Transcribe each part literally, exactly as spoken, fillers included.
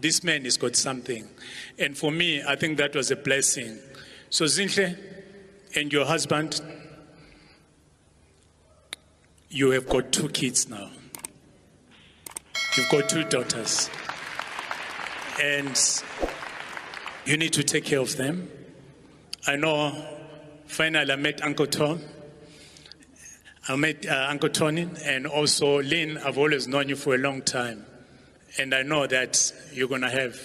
this man has got something. And for me, I think that was a blessing. So Zinhle and your husband, you have got two kids now. You've got two daughters. And you need to take care of them. I know, finally I met Uncle Tom. I met uh, Uncle Tony, and also Lynn. I've always known you for a long time. And I know that you're going to have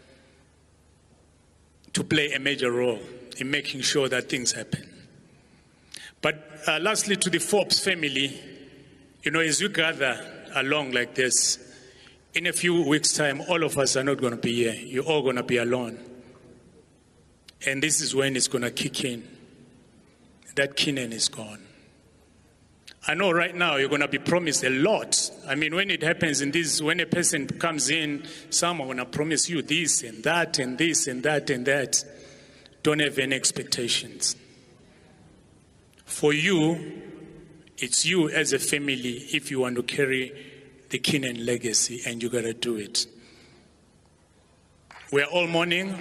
to play a major role in making sure that things happen. But uh, lastly, to the Forbes family, you know, as you gather along like this, in a few weeks' time, all of us are not going to be here. You're all going to be alone. And this is when it's going to kick in. That Kenan is gone. I know right now you're going to be promised a lot. I mean, when it happens in this, when a person comes in, some are going to promise you this and that and this and that and that. Don't have any expectations. For you, it's you as a family if you want to carry the Kenan legacy, and you got to do it. We're all mourning.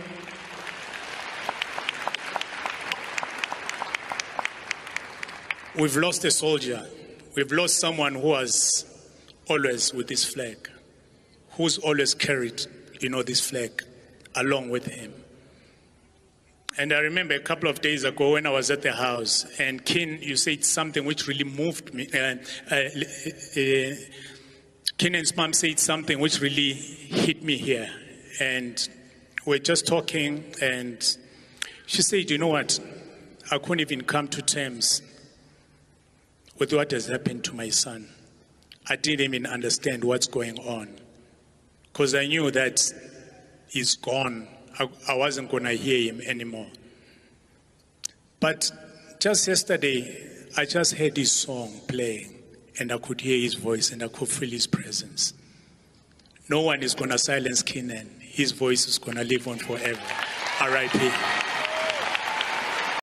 We've lost a soldier. We've lost someone who was always with this flag, who's always carried, you know, this flag along with him. And I remember a couple of days ago when I was at the house, and Ken, you said something which really moved me. Uh, uh, uh, Kenan's mom said something which really hit me here. And we're just talking, and she said, you know what, I couldn't even come to terms with what has happened to my son. I didn't even understand what's going on, because I knew that he's gone. I, I wasn't going to hear him anymore. But just yesterday, I just heard his song playing, and I could hear his voice, and I could feel his presence. No one is going to silence Kenan. His voice is going to live on forever. R I P